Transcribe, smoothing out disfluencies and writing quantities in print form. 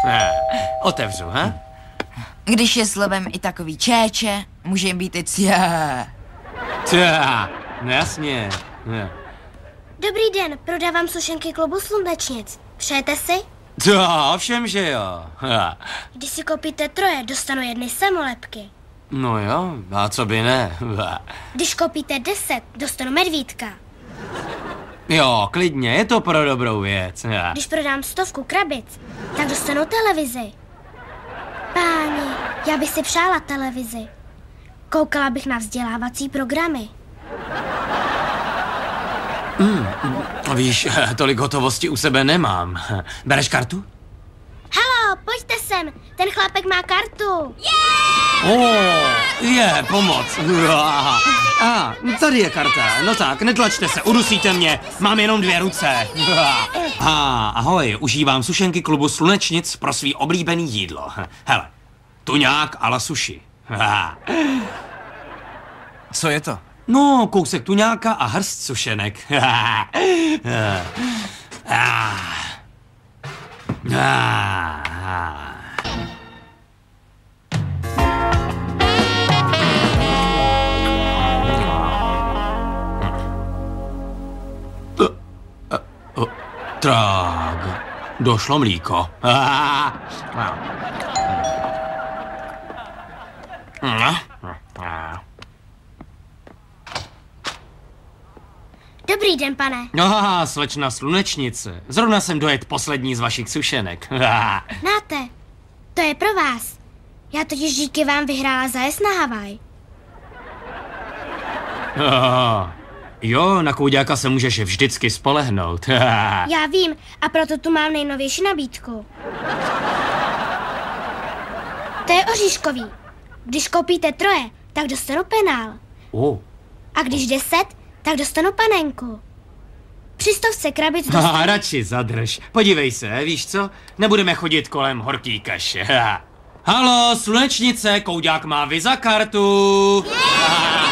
Otevřu, ha? Když je slovem i takový čéče, může jim být i cia. No jasně. Dobrý den, prodávám sušenky klubu Slunečnic. Přejete si? Ovšem, že jo. Když si koupíte 3, dostanu 1 samolepky. No jo, a co by ne? Když koupíte 10, dostanu medvídka. Jo, klidně, je to pro dobrou věc. Když prodám 100 krabic, tak dostanu televizi. Páni, já bych si přála televizi. Koukala bych na vzdělávací programy. Víš, tolik hotovosti u sebe nemám. Bereš kartu? Halo, pojďte sem, ten chlápek má kartu. Pomoc. Tady je karta. No tak, netlačte se, udusíte mě. Mám jenom 2 ruce. Ahoj, užívám sušenky klubu Slunečnic pro svý oblíbený jídlo. Hele, tuňák a la sushi. Co je to? No, kousek tuňáka a hrst sušenek. Tak, došlo mlíko. Dobrý den, pane. Slečna Slunečnice. Zrovna jsem dojet poslední z vašich sušenek. Máte, to je pro vás. Já totiž díky vám vyhrála zájezd na Havaj. Jo, na kouďáka se můžeš vždycky spolehnout. Já vím, a proto tu mám nejnovější nabídku. To je oříškový. Když koupíte 3, tak dostanu penál. A když 10, tak dostanu panenku. Při 100 krabic dostanu... Radši zadrž. Podívej se, víš co? Nebudeme chodit kolem horký kaše. Halo, Slunečnice, kouďák má Visa kartu.